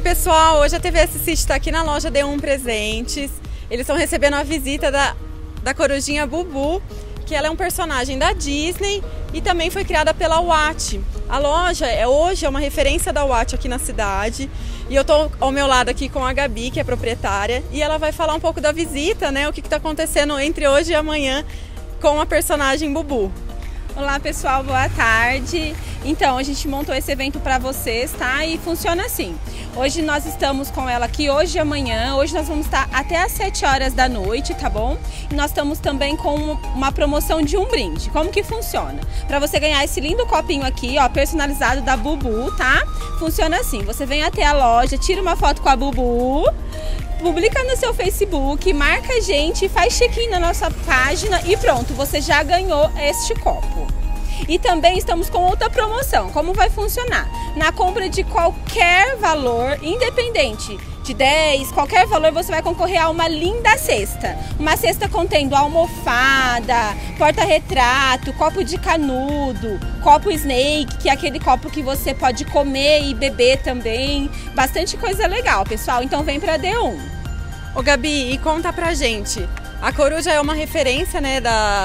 pessoal, hoje a TVS City está aqui na loja D1 Presentes. Eles estão recebendo a visita da corujinha Bubu, que ela é um personagem da Disney e também foi criada pela Watch. A loja hoje é uma referência da Watch aqui na cidade. E eu estou ao meu lado aqui com a Gabi, que é proprietária, e ela vai falar um pouco da visita, né? O que está acontecendo entre hoje e amanhã com a personagem Bubu. Olá pessoal, boa tarde. Então, a gente montou esse evento para vocês, tá? E funciona assim. Hoje nós estamos com ela aqui hoje e amanhã. Hoje nós vamos estar até às 7 horas da noite, tá bom? E nós estamos também com uma promoção de um brinde. Como que funciona? Para você ganhar esse lindo copinho aqui, ó, personalizado da Bubu, tá? Funciona assim, você vem até a loja, tira uma foto com a Bubu, publica no seu Facebook, marca a gente, faz check-in na nossa página e pronto, você já ganhou este copo. E também estamos com outra promoção. Como vai funcionar? Na compra de qualquer valor, independente de 10, qualquer valor, você vai concorrer a uma linda cesta. Uma cesta contendo almofada, porta-retrato, copo de canudo, copo Snake, que é aquele copo que você pode comer e beber também. Bastante coisa legal, pessoal. Então vem pra D1. Ô Gabi, e conta pra gente. A coruja é uma referência, né,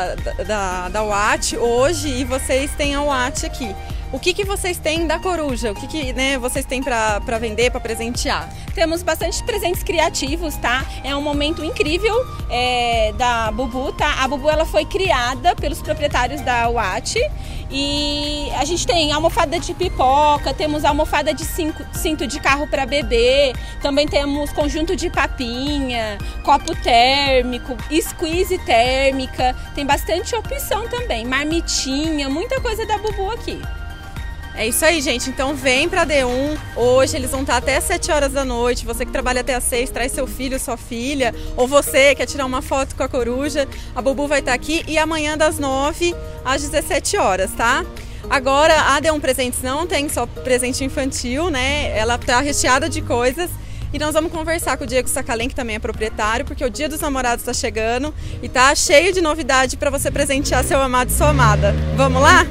da Watch hoje e vocês têm a Watch aqui. O que vocês têm da coruja? O que né, vocês têm para vender, para presentear? Temos bastante presentes criativos, tá? É um momento incrível da Bubu, tá? A Bubu ela foi criada pelos proprietários da Watch e a gente tem almofada de pipoca, temos almofada de cinto de carro para bebê, também temos conjunto de papinha, copo térmico, squeeze térmica, tem bastante opção também, marmitinha, muita coisa da Bubu aqui. É isso aí, gente. Então vem pra D1. Hoje eles vão estar até às 7 horas da noite. Você que trabalha até às 6, traz seu filho, sua filha. Ou você quer tirar uma foto com a coruja. A Bubu vai estar aqui. E amanhã das 9 às 17 horas, tá? Agora a D1 Presentes não tem só presente infantil, né? Ela tá recheada de coisas. E nós vamos conversar com o Diego Sacalém, que também é proprietário, porque o Dia dos Namorados está chegando. E tá cheio de novidade para você presentear seu amado e sua amada. Vamos lá?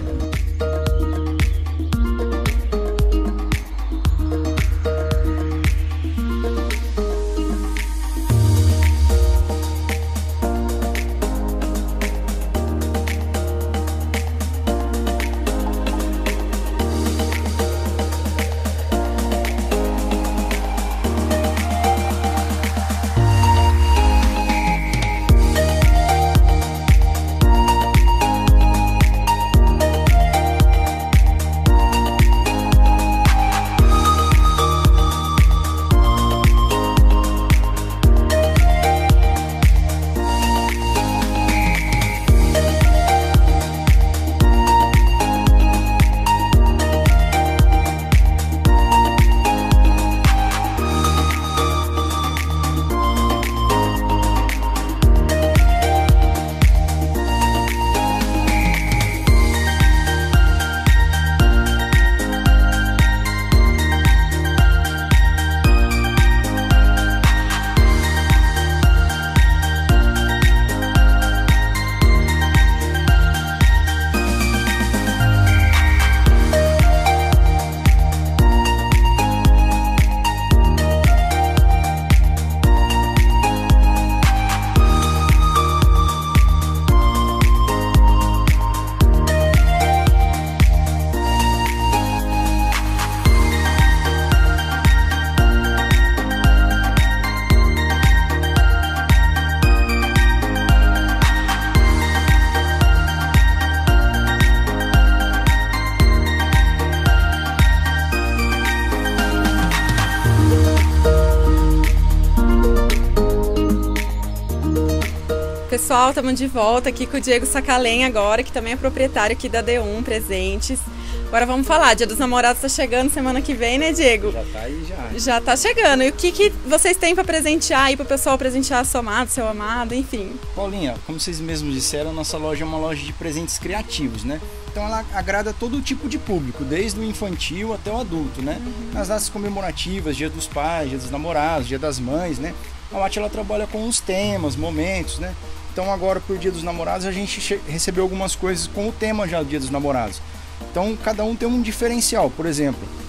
Pessoal, estamos de volta aqui com o Diego Sacalém agora, que também é proprietário aqui da D1 Presentes. Agora vamos falar, Dia dos Namorados está chegando semana que vem, né, Diego? Já tá aí, já. Já tá chegando. E o que vocês têm para presentear aí para o pessoal presentear seu amado, seu amado, enfim? Paulinha, como vocês mesmos disseram, a nossa loja é uma loja de presentes criativos, né? Então ela agrada todo tipo de público, desde o infantil até o adulto, né? Nas datas comemorativas, Dia dos Pais, Dia dos Namorados, Dia das Mães, né? A Watch ela trabalha com os temas, momentos, né? Então agora por Dia dos Namorados a gente recebeu algumas coisas com o tema já do Dia dos Namorados. Então cada um tem um diferencial. Por exemplo,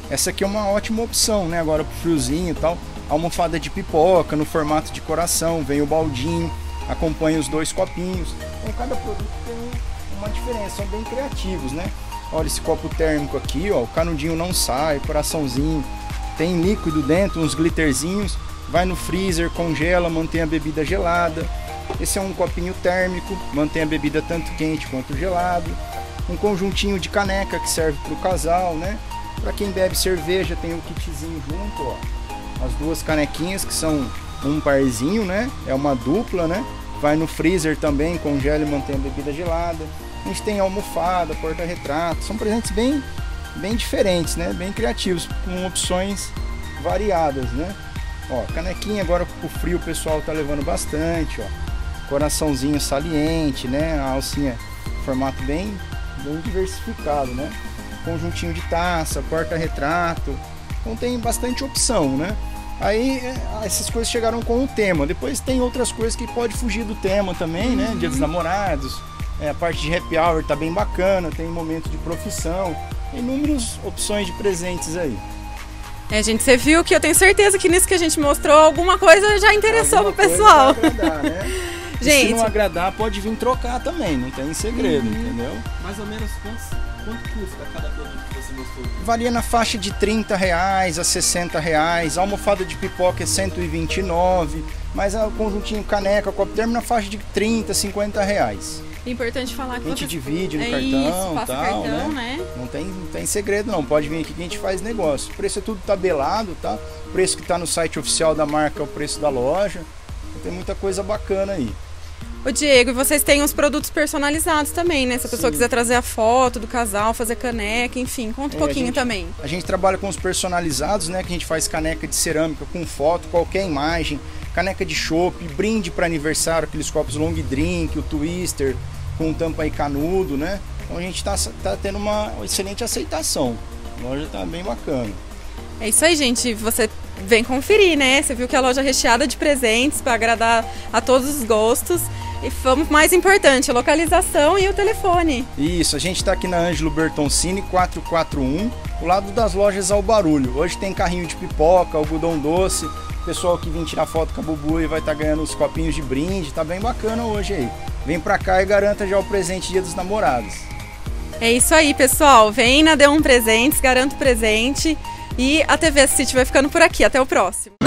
Essa aqui é uma ótima opção, né? Agora pro friozinho e tal. Almofada de pipoca no formato de coração, vem o baldinho, acompanha os 2 copinhos. Então cada produto tem uma diferença, são bem criativos, né? Olha esse copo térmico aqui, ó, o canudinho não sai, coraçãozinho, tem líquido dentro, uns glitterzinhos, vai no freezer, congela, mantém a bebida gelada. Esse é um copinho térmico, mantém a bebida tanto quente quanto gelado. Um conjuntinho de caneca que serve para o casal, né? Para quem bebe cerveja tem um kitzinho junto, ó. As 2 canequinhas que são um parzinho, né? É uma dupla, né? Vai no freezer também, congela e mantém a bebida gelada. A gente tem almofada, porta-retrato, são presentes bem diferentes, né? Bem criativos, com opções variadas, né? Ó, canequinha agora pro frio o pessoal tá levando bastante, ó. Coraçãozinho saliente, né? A alcinha, formato bem diversificado, né? Conjuntinho de taça, porta-retrato. Então tem bastante opção, né? Aí essas coisas chegaram com o tema. Depois tem outras coisas que pode fugir do tema também, né? Dia dos Namorados, a parte de happy hour tá bem bacana, tem momento de profissão, tem inúmeras opções de presentes aí. Gente, você viu que eu tenho certeza que nisso que a gente mostrou, alguma coisa já interessou pro pessoal. Vai agradar, né? Gente, se não agradar, pode vir trocar também, não tem segredo, entendeu? Mais ou menos quanto custa cada produto que você mostrou? Varia na faixa de R$30 a R$60, a almofada de pipoca é R$129, mas o conjuntinho caneca, copo térmico na faixa de R$30, R$50. Importante falar que a gente você divide no é cartão, isso, passa tal, cartão, né? Não tem segredo não, pode vir aqui que a gente faz negócio. O preço é tudo tabelado, tá? O preço que tá no site oficial da marca é o preço da loja. Tem muita coisa bacana aí. Ô Diego, e vocês têm os produtos personalizados também, né? Se a pessoa quiser trazer a foto do casal, fazer caneca, enfim, conta um pouquinho também. A gente trabalha com os personalizados, né? Que a gente faz caneca de cerâmica com foto, qualquer imagem, caneca de chopp, brinde para aniversário, aqueles copos long drink, o twister, com tampa e canudo, né? Então a gente tá tendo uma excelente aceitação. A loja tá bem bacana. É isso aí, gente. Você vem conferir, né? Você viu que a loja é recheada de presentes para agradar a todos os gostos. E vamos mais importante, a localização e o telefone. Isso, a gente está aqui na Ângelo Bertoncini 441, do lado das lojas Ao Barulho. Hoje tem carrinho de pipoca, algodão doce, pessoal que vem tirar foto com a Bubu e vai estar ganhando os copinhos de brinde, tá bem bacana hoje aí. Vem pra cá e garanta já o presente Dia dos Namorados. É isso aí, pessoal. Vem na D1 Presentes, garanta o presente. E a TV City vai ficando por aqui. Até o próximo.